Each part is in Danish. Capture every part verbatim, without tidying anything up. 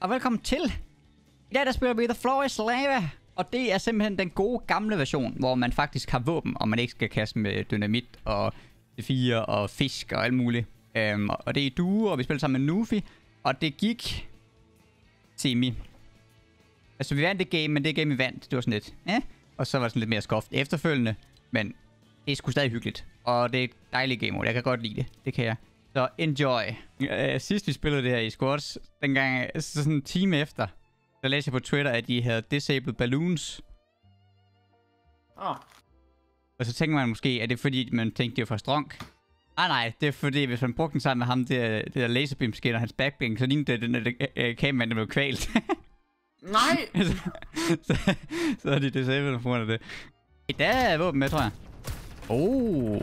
og velkommen til. I dag der spiller vi The Floor is Lava, og det er simpelthen den gode gamle version, hvor man faktisk har våben, og man ikke skal kaste med dynamit og C fire og fisk og alt muligt. Um, og det er i duo, og vi spiller sammen med Nufi, og det gik semi. Altså vi vandt det game, men det game vi vandt, det var sådan lidt, eh? Og så var det sådan lidt mere skoft efterfølgende, men det er sgu stadig hyggeligt. Og det er et dejligt game mode, jeg kan godt lide det, det kan jeg. Så enjoy. Uh, sidst vi spillede det her i squads, dengang, så sådan en time efter, der læste jeg på Twitter, at de havde disabled balloons. Åh. Oh. Og så tænker man måske, at det er fordi, man tænkte, det var for strong. Ah nej, det er fordi, hvis man brugte den sammen med ham, det, det der laserbeam skin og hans backbling, så lignede det, den der kameraman, der blev kvalt. Nej! så, så, så er de disabled på grund af det. Der er våben med, tror jeg. Oh.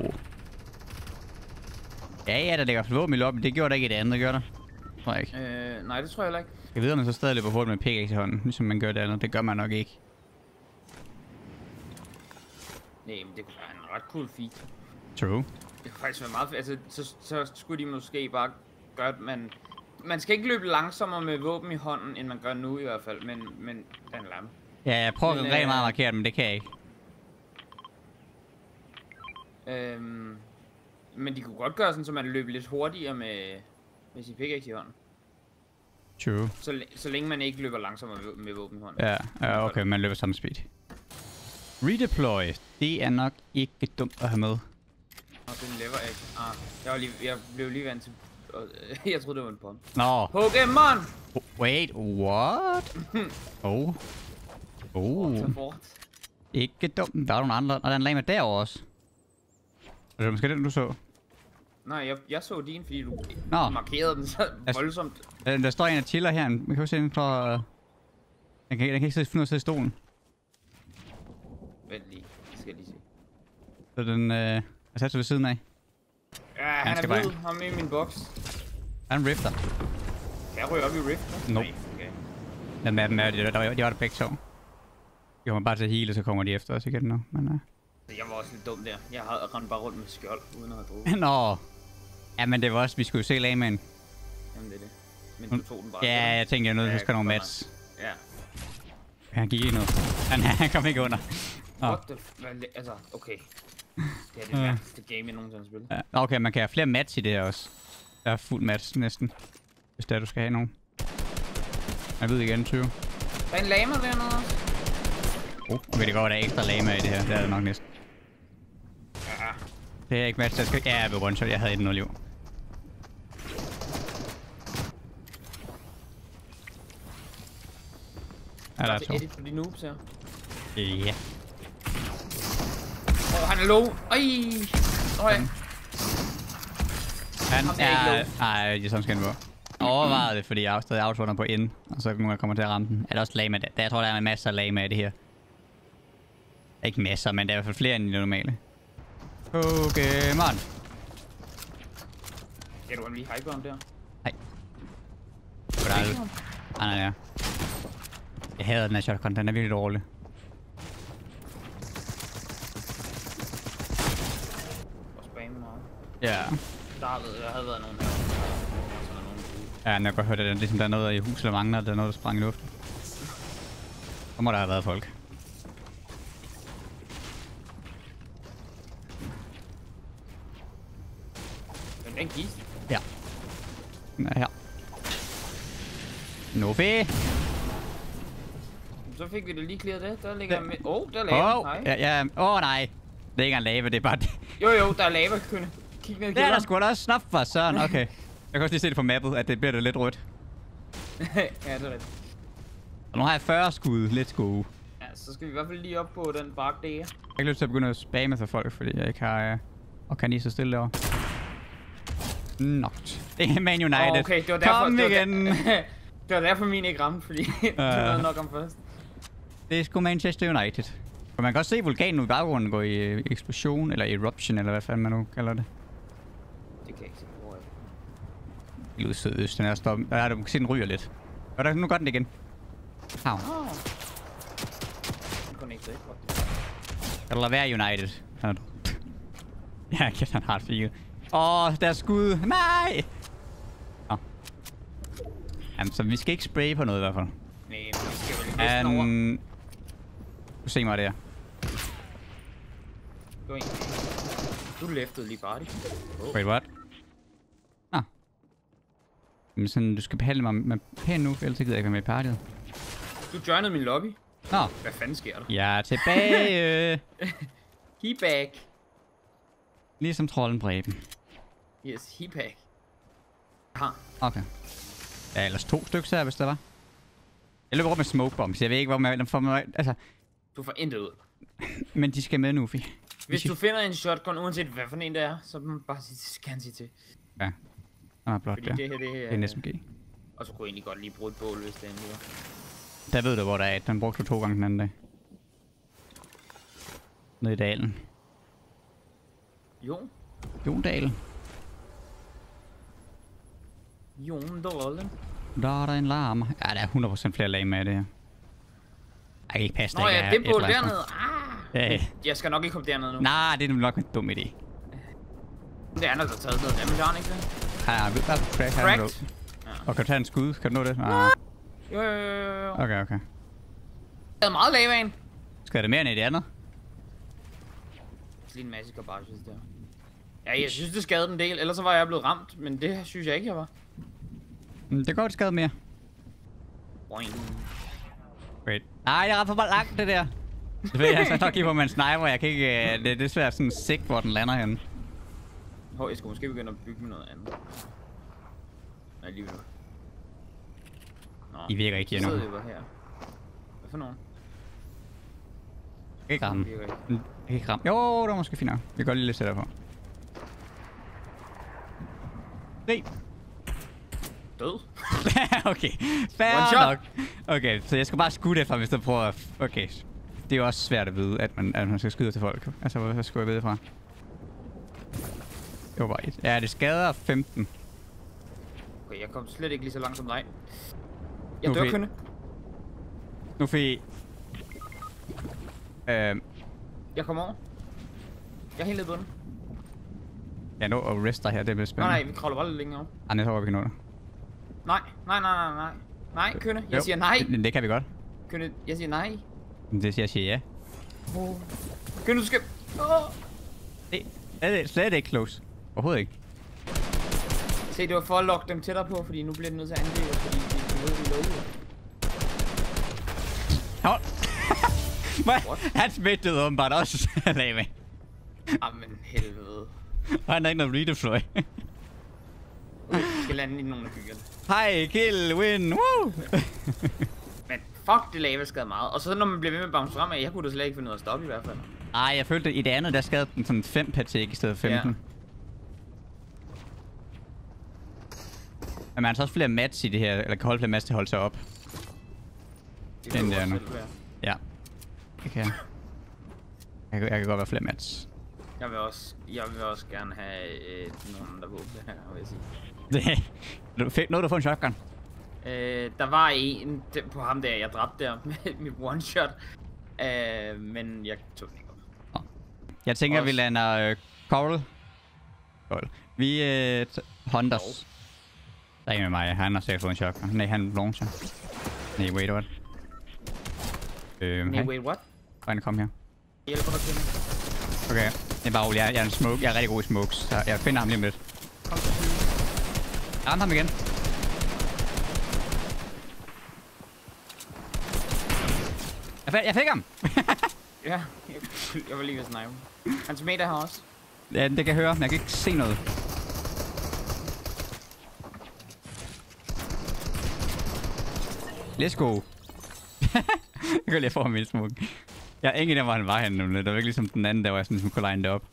Ja, ja, der ligger våben i loppen. Det gjorde der ikke i det andet, gør der? Tror jeg ikke. Øh, nej, det tror jeg heller ikke. Jeg ved, om man så stadig løber hurtigt med pickaxe i hånden, ligesom man gør det andet. Det gør man nok ikke. Nej, men det kunne være en ret cool feature. True. Det kunne faktisk være meget fedt. Altså, så, så skulle de måske bare gøre, at man... Man skal ikke løbe langsommere med våben i hånden, end man gør nu i hvert fald, men, men den er lam. Ja, jeg prøver men, rigtig øh, meget at markere det, men det kan jeg ikke. Øhm, men de kunne godt gøre sådan, så man løber lidt hurtigere med, med sin pickaxe i hånden. True. Så, så længe man ikke løber langsommere med, med våben i hånden. Ja, ja, okay, man løber samme speed. Redeploy, det er nok ikke dumt at have med. Og den lever ikke. Ah, jeg, var lige, jeg blev lige vant til... Jeg troede, det var en pump. Nå. Pokémon! Oh, wait, what? oh. Oh. Ikke dumt. Der er nogle andre. Og der er en lame derovre også. Er det måske den, du så? Nej, jeg, jeg så din, fordi du Nå. markerede den så voldsomt. Der, der står en og chiller her. Man kan jo se den fra... Den kan, den kan ikke sidde, finde ud af at sidde i stolen. Vent lige. Det skal jeg lige se. Så den... Øh, er sat ved siden af. Ja, han, han er ved. Ham i min boks. Er han rifter? Jeg ryger op i rift. Nope. Okay. Den med dem er, de, de, de var der begge to. De kommer bare til at heale, så kommer de efter os igen nu. Men, uh... Jeg var også lidt dum der. Jeg havde rendt bare rundt med skjold, uden at have drukket. Nå. Ja, men det var også, vi skulle jo se lagmanden. Jamen det er det. Men du tog den bare. Ja, jeg tænkte, jeg er nødt til at skal nogle mats. Ja. Han gik ikke noget. Han, han kom ikke under. What the f... Altså, okay. Det er det værste game, jeg nogensinde har spillet. Ja, okay, man kan have flere mats i det her også. Der er fuld mats næsten. Hvis det er, du skal have nogen. Jeg ved igen, tyve. Der er en lama dernede også. Oh, okay, det går, der er ekstra lama i det her. Det er det nok næsten. Ja. Det er ikke match, der skal... Ja, jeg blev one shot. Jeg havde et nul liv. Ja, der er to. Edit på de noobs her. Ja. Åh, oh, han er low. Ej. Øj. Han er... Ej, det er sådan skal den være. Overvejede det, fordi jeg er stadig outrunner på ind, og så nu jeg kommer til at ramme den. Er der også lama der? Jeg tror, der er masser af lama i det her. Ikke masser, men der er i hvert fald flere end i det normale. Pokémon! Kan du ham lige hype om der? Nej. Det var aldrig. Nej, nej, ja. Jeg hader den her shotgun, den er virkelig dårlig. Og spamme meget. Ja. Der har været, der havde været nogen her. Ja, jeg har godt hørt, at det er ligesom der er noget i huset, der mangler, der er noget, der sprang i luften. Så må der have været folk. Men den kiste? Ja. Den er her. Nufi! Så fik vi det lige clearet det. Der ligger med... Åh, oh, der er lava. Åh, oh, ja, ja. Åh, oh, nej. Det er ikke en lava, det er bare... Jo, jo, der er lava, kønne. Kig ned i det er der sgu da også snap for sådan, okay. Jeg kan også lige se det på mappet, at det bliver det lidt rødt. Ja, det er rigtigt. Og nu har jeg fyrre skud. Let's go. Ja, så skal vi i hvert fald lige op på den bark der. Jeg har ikke lyst til at begynde at spamme for folk, fordi jeg ikke har... Uh... Og kan lige så stille derovre. Knocked. Det er Man United. Oh, okay, det var derfor, Kom det var igen! Der, det var derfor min ikke ramte, fordi uh, du havde nok om først. Det er sgu Manchester United. Og man kan også se vulkanen nu i baggrunden gå i uh, eksplosion, eller eruption, eller hvad fanden man nu kalder det. Det kan jeg ikke se, hvor jeg er. Lige ud sydøst, den er stoppet. Ja, du kan se, den ryger lidt. Og der, nu går den igen. Hav. Oh. Connected, ikke? Kan du lade være United? Ja, kæft, han har et fire. Åh, der er skud. Nej! Nå. Jamen, så vi skal ikke spraye på noget i hvert fald. Nej, vi skal vel næsten over. Um, du se mig der. Gå ind. Du leftede lige bare det. Oh. Wait, what? Ah. Men sådan, du skal behandle mig med pæn nu, ellers gider jeg ikke være med i partiet. Du joinede min lobby. Nå. Hvad fanden sker der? Jeg er tilbage. He back. Ligesom trolden Breben. Yes, he back. Aha. Okay. Ja, ellers to stykker her, hvis der var. Jeg løber rundt med smoke bombs. Jeg ved ikke, hvor man får mig... Altså... Du får intet ud. Men de skal med nu, Fi. Hvis du finder en shotgun, uanset hvad for en det er, så må man bare sige, skal han sige til. Ja. Ah, blot Fordi der. det her, det her... Det er en S M G. Og så kunne jeg egentlig godt lige bruge et bål, hvis det endelig var. Der ved du, hvor der er et. Den brugte du to gange den anden dag. Nede i dalen. Jo. Jondalen. Jondalen. Der er der en larm. Ja, der er hundrede procent flere lag med det her. Jeg kan ikke passe, Nå der ja, ikke det bål er dernede. Ah. Ja. Jeg skal nok ikke komme dernede nu. Nej, det er nok en dum idé. Det er noget, der taget noget damage, har han ikke det? Ja, jeg ved bare, crack her. Cracked? Ja. Og kan du tage en skud? Kan du nå det? Ah. Jo, jo, jo, jo. Okay, okay. Jeg havde meget lavaen. Skal det mere end i det andet? Lige en masse garbages der. Ja, jeg synes, det skadede en del. Ellers så var jeg blevet ramt, men det synes jeg ikke, jeg var. Mm, det går det skade mere. Boing. Wait. Nej, jeg rammer for langt, det der. Det ved jeg, så nok ikke, hvor man sniper. Jeg kan ikke... Det, det er svært sådan sick, hvor den lander henne. Hov, jeg skal måske begynde at bygge med noget andet. Nej, lige nu. Nå, I virker ikke endnu. så sidder vi bare her. Hvad for nogen? Jeg kan ikke ramme. Det virker ikke. Jeg kan ikke ramme. Jo, det var måske fint nok. Vi kan godt lige lidt sætte på. Se. Død? Okay, fair nok. Okay, så jeg skal bare skyde efter, hvis du prøver at... Okay, det er jo også svært at vide, at man, at man skal skyde til folk. Altså, hvor skal jeg vide fra? Det var bare et. Ja, det skader femten. Okay, jeg kom slet ikke lige så langt som dig. Jeg Nu dør fik- kun. Nu fik... Øhm, Jeg kommer over. Jeg er helt nede på den. jeg nå at reste dig her, det bliver Nej, spændende. nej, vi kravler bare lidt længere over. Ej, jeg tror, vi kan nå det. Nej, nej, nej, nej, nej. Nej, Kønne, jeg Jo, siger nej. Det, det kan vi godt. Kønne, jeg siger nej. Men det siger jeg siger ja. Oh. Kønne, du skal... Oh. Det er det slet ikke close. Overhovedet ikke. Se, det var for at lokke dem tættere på, fordi nu bliver det nødt til at angribe, fordi de er nødt til at lukke. Hold. Han smittede åbenbart også, Lave. Jamen, helvede. Og han er ikke noget redeploy. Okay, vi skal lande i nogle af byggerne. Hej, kill, win, woo! Men fuck, det lava skade meget. Og så når man bliver ved med at bounce fremad, jeg kunne da slet ikke finde ud af at stoppe i hvert fald. Ej, jeg følte i det andet, der skadede den sådan fem per tick i stedet for femten. Ja. Men man har så også flere mats i det her, eller kan holde flere mats til at holde sig op. Det Den kunne der også nu. selv være. Ja. Det kan jeg. Jeg kan, jeg kan godt være flere mats. Jeg vil også, jeg vil også gerne have øh, nogle andre våben her, vil jeg sige. Det fedt noget, du får en shotgun. Øh, der var en der, på ham der, jeg dræbte der med mit one shot. Øh, men jeg tog den ikke op. Jeg tænker, Også. vi lander øh, Coral. Coral. Vi øh, Hunters. Der er en med mig. Han har sikkert fået en shotgun. Nej, han launcher. Nej, wait, what? Øh, Nej, hej. wait, what? Bare kom her. Jeg hjælper dig til mig. Okay, det er bare roligt. Jeg, jeg er en smoke. Jeg er rigtig god i smokes. Så jeg finder ham lige om lidt. Kom til siden. Ram ham igen. Jeg, fik, jeg fik ham! Ja, jeg, jeg var lige ved at snipe. Hans mate er her også. Ja, det kan jeg høre, men jeg kan ikke se noget. Let's go. Jeg kan lige få ham i smoke. Jeg er ingen af, hvor han var henne nu. Det var ikke ligesom den anden, der var sådan, som kunne line det op.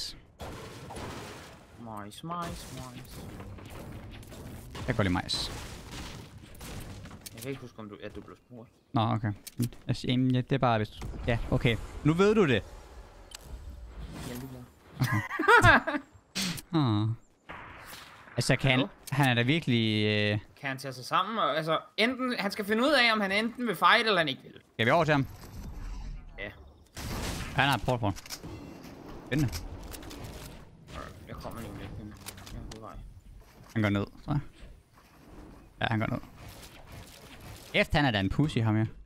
Nice, nice, nice. Jeg går lige majs. Jeg kan ikke huske, om du, at du blev spurgt. Nå, okay. Jeg siger, jamen, ja, det er bare hvis... Ja, okay. Nu ved du det. Hjælpeglad. Ah. Altså, kan han, han er da virkelig... Øh... Kan han tage sig sammen? Og, altså, enten, han skal finde ud af, om han enten vil fight, eller han ikke vil. Skal vi over til ham? Ja. Han har et portfall. Spændende. Jeg kommer lige med. Jeg er på vej. Han går ned, så. Ja, han går ned. Efter han er da en pussy, ham her.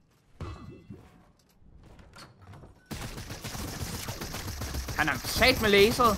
Han er sat med laseret.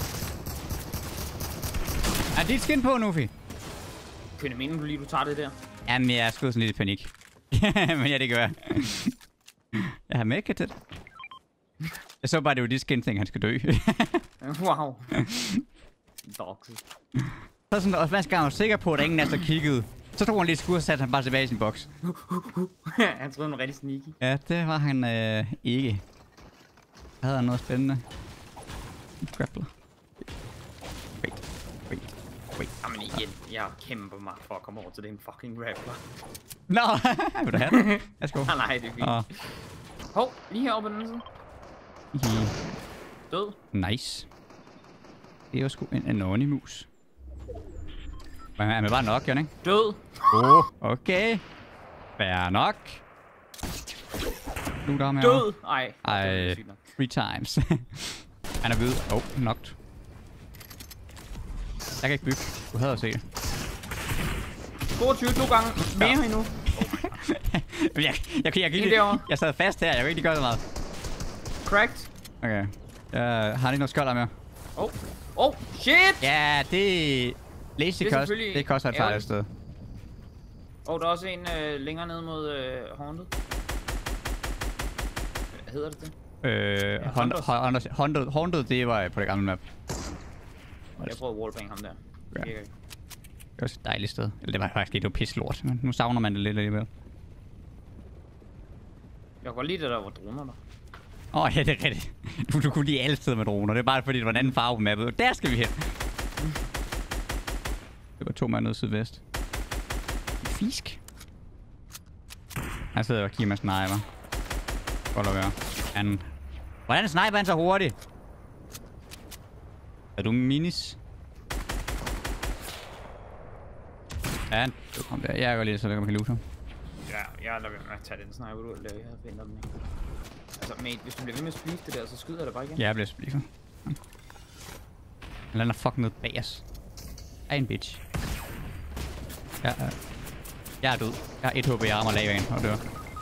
Er dit skin på, Nufi? Kunne jeg mene, du lige du tager det der? Jamen, jeg er sgu sådan lidt i panik. Men ja, det gør jeg. Jeg har make it. Jeg så bare, det var dit skin ting, han skal dø. Wow. Dogs. Så sådan, og første gang var sikker på, at der ingen af os der kiggede. Så tog han lige skud og satte han bare tilbage i sin boks. Han troede, han var rigtig sneaky. Ja, det var han øh, ikke. Havde han noget spændende? Grappler. Wait, wait, wait. Jamen igen, jeg kæmper mig for at komme over til den fucking rappler. Nå, vil du have den? Værsgo. Nej, nej, det er fint. Oh. Hov, lige heroppe på den side. Yeah. Død. Nice. Det er jo sgu en anonymous. Men han er bare nok, Jørgen, ikke? Død. Åh, oh, okay. Fair nok. Nu der med Død. Ej. Ej, three times. Han er hvid. Åh, oh, knocked. Jeg kan ikke bygge. Du havde at se det. toogtyve, to gange mere endnu. jeg, jeg, jeg, jeg, Ind jeg, derovre. jeg sad fast her. Jeg kan ikke gøre så meget. Cracked. Okay. Jeg har lige noget skjold med. Oh. Oh, shit! Ja, det... Lazy Det er cost. selvfølgelig Det koster et fejl ærgerligt. sted. Og oh, der er også en øh, længere ned mod øh, Haunted. Hvad hedder det det? Øh, Ja, Haunted, Haunted, Haunted, Haunted, det var på det gamle map. Jeg prøvede at wallbang ham der. Ja. Det Det var også et dejligt sted. Eller det var faktisk lidt pisse lort, men nu savner man det lidt alligevel. Jeg kan godt lide det, der var droner der. Åh, oh, ja, det er rigtigt. Du, du kunne lide alle steder med droner. Det er bare fordi, det var en anden farve på mappet. Der skal vi hen. Det var to mand nede sydvest. Fisk. Han sidder og giver mig sniper. Godt at være. Han... Hvordan sniper han så hurtigt? Er du minis? Ja, han kom der. Jeg går lige, så man kan loote ham. Ja, jeg lader være med at tage den sniper, du laver. Jeg havde ventet den ikke. Altså, mate, hvis du bliver ved med at spise det der, så skyder jeg dig bare igen. Ja, jeg bliver spliffet. Han lander fucking ned bag os. Jeg er en bitch. Jeg er... Jeg er død. Jeg har et H P, jeg rammer lavaen og dør.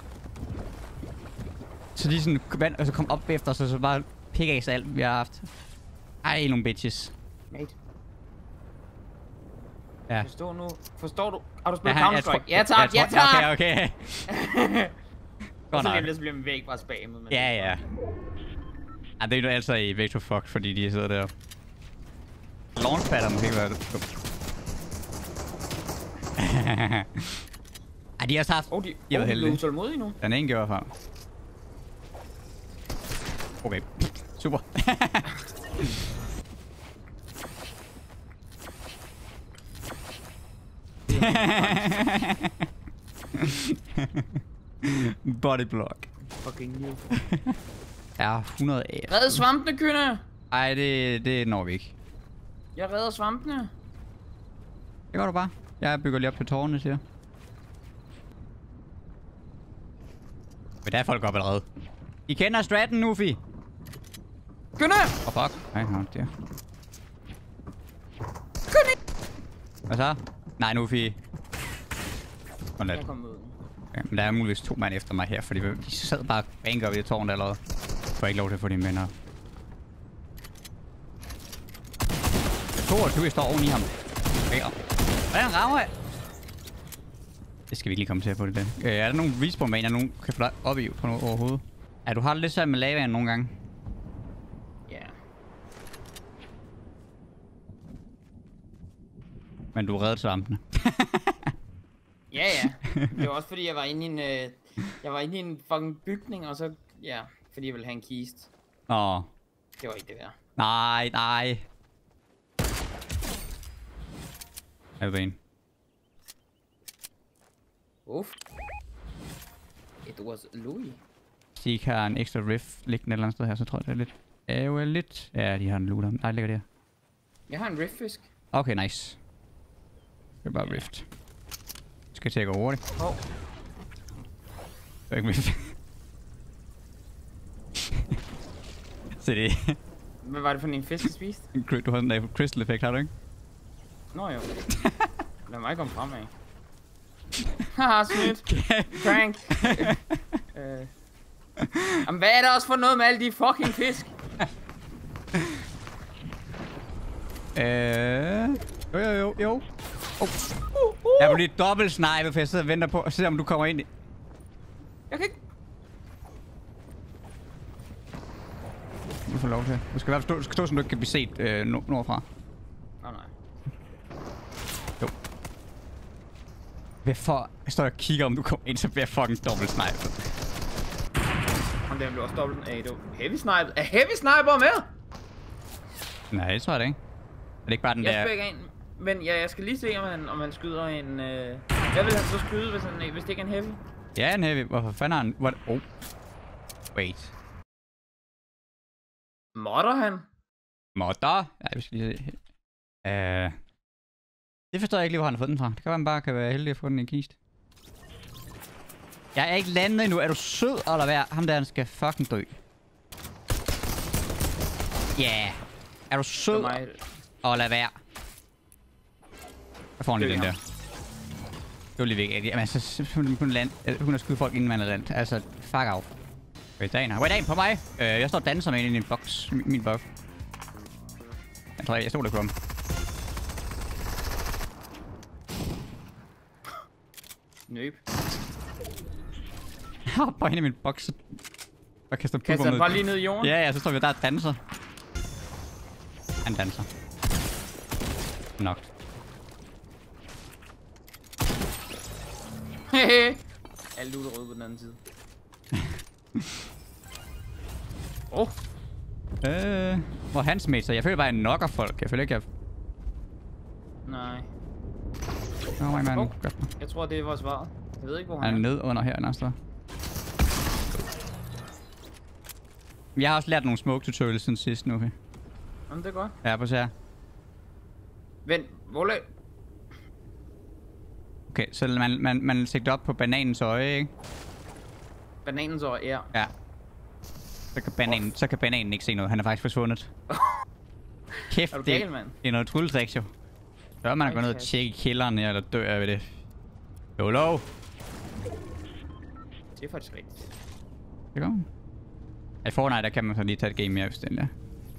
Så de sådan vand, og så kom op efter os, og så bare pickaxe alt, vi har haft. Ej, nogle bitches. Mate. Ja. Forstår nu. Forstår du? Har du spillet Ja, han- jeg Counter-Strike? tror- Ja tak, ja jeg tror- tak! Okay, okay. Og Godt så nok. lige så bliver min væg bare spammet. Men Ja, ja. Ja, det er jo altså i Vector Fuck, fordi de sidder der. Launchpadder måske ikke være det. Ej, de har også haft... Åh, oh, de, De har været oh, de heldige. blev utålmodige nu. Den ene gjorde fra. Okay. Super. Bodyblock. Fucking new. Ja, hundrede af. Red svampene, kønne! Ej, det, det når vi ikke. Jeg redder svampene. Det gør du bare. Jeg bygger lige op på tårne, siger. Men der er folk op allerede. I kender stratten, Nufi. Kønne! Åh, oh, fuck. Nej, nej, det er. Kønne! Hvad så? Nej, Nufi. Sådan Jeg lidt. kommer ud. Ja, men der er muligvis to mand efter mig her, fordi de sad bare og banker ved det tårn der allerede. Jeg får ikke lov til at få dine venner. toogtyve, jeg står oven i ham. Okay, og... Hvordan rammer jeg? Det skal vi ikke lige komme til på det der. Øh, er der nogen respawn med en, der nogen kan få dig op i på noget overhovedet? Ja, du har det lidt sådan med lavaen nogle gange. Ja. Men du reddede svampene. Ja, ja. Det var også fordi, jeg var inde i en, øh, jeg var inde i en fucking bygning, og så, ja, fordi jeg ville have en kist. Åh. Det var ikke det værd. Nej, nej. Er du en? Uff. It was Louis. Hvis de ikke har en ekstra riff liggende et eller andet sted her, så tror jeg det er lidt... Er jo lidt... Ja, de har en looter. Nej, det ligger der. Jeg har en riftfisk. Okay, nice. Det er bare rift. Skal til at gå hurtigt. Hov. Oh. Det er ikke rift. Se det. Hvad var det for en fisk, du spiste? Du har den der crystal effekt, har du ikke? Nå jo. Lad mig komme fremad. Haha, snydt. Prank. øh. Jamen, hvad er der også for noget med alle de fucking fisk? Øh... Jo, jo, jo, jo. Oh. Jeg vil lige dobbelt snipet, for jeg sidder og venter på at se, om du kommer ind i... Jeg kan ikke... Du får lov til. Du skal i hvert fald stå, du skal stå, så du ikke kan blive set øh, nordfra. Nå, nej. Jo. Hvorfor jeg står og kigger, om du kommer ind, så bliver jeg fucking dobbelt snipet. Om det bliver også dobbelt... Er det heavy sniper? Er heavy sniper med? Nej, det tror jeg det ikke. Er det ikke bare den jeg der... Jeg en... Men ja, jeg skal lige se, om han, om han skyder en... Øh... Hvad vil han så skyde, hvis, han, hvis det ikke er en heavy? Ja, en heavy. Hvorfor fanden har han... What? Oh. Wait. Modder han? Modder? Ja, vi skal lige se. Uh... Det forstår jeg ikke lige, hvor han har fået den fra. Det kan være, han bare kan være heldig at få den i en kiste. Jeg er ikke landet endnu. Er du sød eller hvad? Ham der, han skal fucking dø. Ja. Yeah. Er du sød og lad være? Jeg får lige den der. Det var lige vigtigt. Jamen, så hun kunne land. Hun har skudt folk inden man er landet. Altså, fuck off. Wait, der er en her. Wait, der er en på mig. Uh, jeg står og danser med en i en boks. Min, min boks. Jeg tror, jeg, jeg stod der på ham. Nøb. Jeg hopper ind i min boks. Og kaster på Kaster han bare lige ned i jorden? Ja, ja, så står vi der og danser. Han danser. Nok. Hehe. Alle lutter røde på den anden side. Åh. oh. Øh, hvor er hans mate, så jeg føler bare, at jeg knocker folk. Jeg føler ikke, jeg... Nej. Åh, oh, my man. Oh. Jeg tror, det var svaret. Jeg ved ikke, hvor han, han er. Han er ned under her, næste. Jeg har også lært nogle smoke tutorials siden sidst nu, okay? Jamen, det er godt. Ja, på her. Vent, hvor lag? Okay, så man, man, man sigter op på bananens øje, ikke? Bananens øje, ja. Ja. Så kan bananen, oh. så kan bananen ikke se noget. Han er faktisk forsvundet. Kæft, er du det, gal, mand? det er noget trylletricks, jo. Så er man at gå ned og tjekke kælderen her, eller dør jeg ved det. YOLO! Det er faktisk rigtigt. Det går. I Fortnite, der kan man så lige tage et game mere, hvis det er.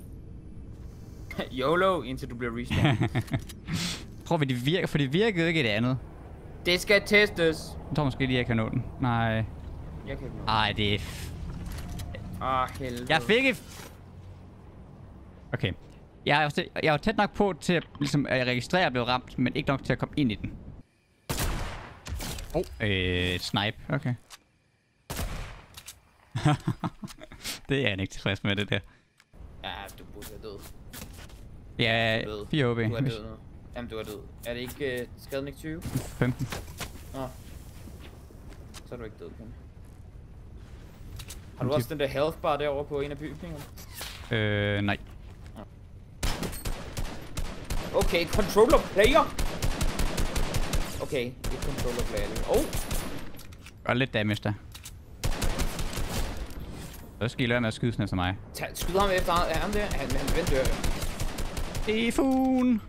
YOLO, indtil du bliver respawned. Tror vi, det virker, for det virkede ikke i det andet. Det skal testes. Jeg tror måske lige, jeg kan nå den. Nej. Jeg kan ikke nå den. Ej, det er... Åh, oh, helvede. Jeg fik et... Okay. Jeg er, jo jeg er tæt nok på til at, ligesom, at registrere, at jeg blev ramt, men ikke nok til at komme ind i den. Oh, øh, snipe. Okay. Det er jeg ikke tilfreds med, det der. Ja, du burde være død. Ja, fire H P. Du er død nu. Jamen, du er død. Er det ikke uh, skaden ikke tyve? femten. Nå. Så er du ikke død, kun. Har du også den der health bar derovre på en af bygningerne? Øh, nej. Okay, controller player! Okay, det er controller player. Oh! Gør lidt damage der. Så skal I lade med at skyde sådan efter mig. Tag, skyd ham efter ham der. Han, han vent dør. Efun!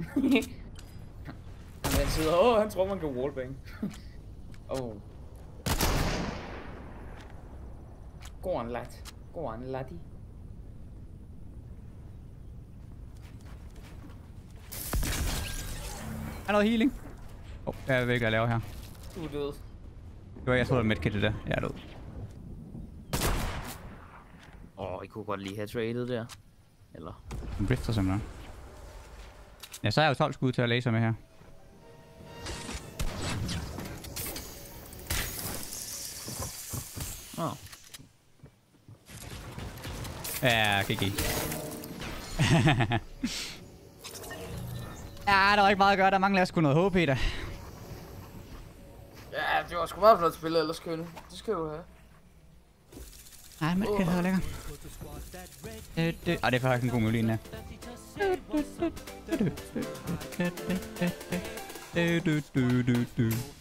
Han sidder, åh, oh, han tror man kan wallbang. Åh. oh. Gå on, lad. Gå on, laddie. Er noget healing? Åh, oh, jeg ved ikke, hvad jeg laver her. Du er død. Det var, jeg troede, det var medkit det der. Jeg er død. Åh, oh, I kunne godt lige have traded der. Eller? En rifter simpelthen. Ja, så er jeg jo tolv skud til at laser med her. Åh. Oh. Ja, G G. Ja, der var ikke meget at gøre. Der mangler sgu noget H P der. Ja, det var sgu meget flot spillet, ellers kønne. Det skal jo have. Ej, men det er lækker. Ej, det er faktisk en god melodi, der.